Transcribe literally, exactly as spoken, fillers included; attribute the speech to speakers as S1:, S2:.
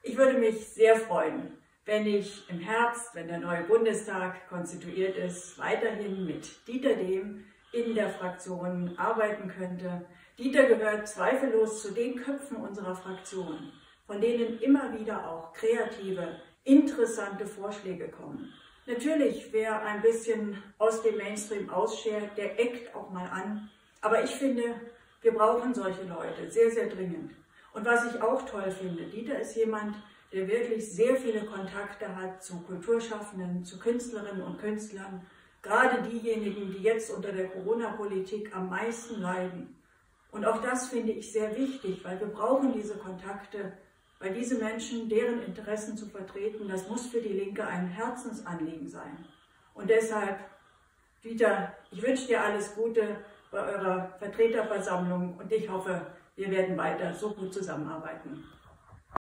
S1: Ich würde mich sehr freuen, wenn ich im Herbst, wenn der neue Bundestag konstituiert ist, weiterhin mit Dieter Dehm in der Fraktion arbeiten könnte. Dieter gehört zweifellos zu den Köpfen unserer Fraktion, von denen immer wieder auch kreative, interessante Vorschläge kommen. Natürlich, wer ein bisschen aus dem Mainstream ausschert, der eckt auch mal an. Aber ich finde, wir brauchen solche Leute sehr, sehr dringend. Und was ich auch toll finde, Dieter ist jemand, der wirklich sehr viele Kontakte hat zu Kulturschaffenden, zu Künstlerinnen und Künstlern. Gerade diejenigen, die jetzt unter der Corona-Politik am meisten leiden. Und auch das finde ich sehr wichtig, weil wir brauchen diese Kontakte, weil diese Menschen, deren Interessen zu vertreten, das muss für die Linke ein Herzensanliegen sein. Und deshalb, Dieter, ich wünsche dir alles Gute bei eurer Vertreterversammlung und ich hoffe, wir werden weiter so gut zusammenarbeiten.